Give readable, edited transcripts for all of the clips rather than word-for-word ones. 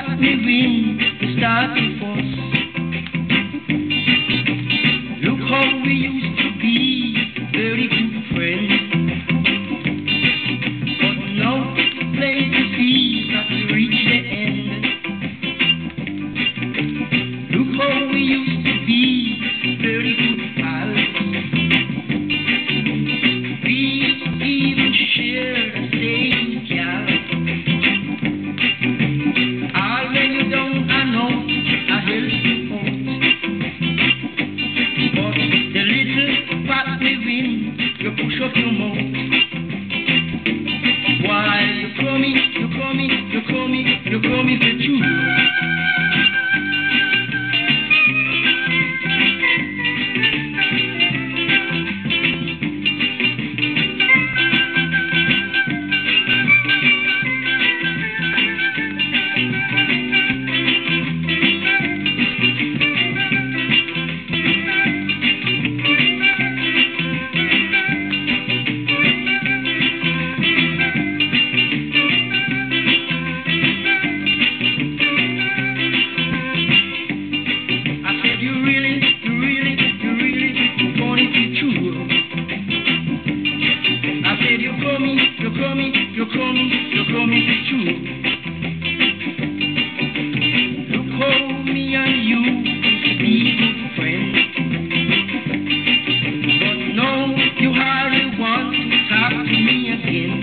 pat me win, we start to fuss. Look how we used to be, very good friends. But now it's plain to see that we reach the end. Look how we used to be, very good pals. We even shared the same gal. All when you down and out, I help you out. But the little pat me win, you push up your mouth. While you coming for true. You're coming to true. Look how me and you used to be good friends. But now you hardly want to talk to me again.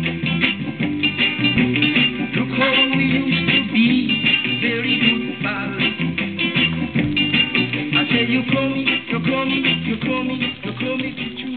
Look how we used to be, very good pals. I said you're coming to true.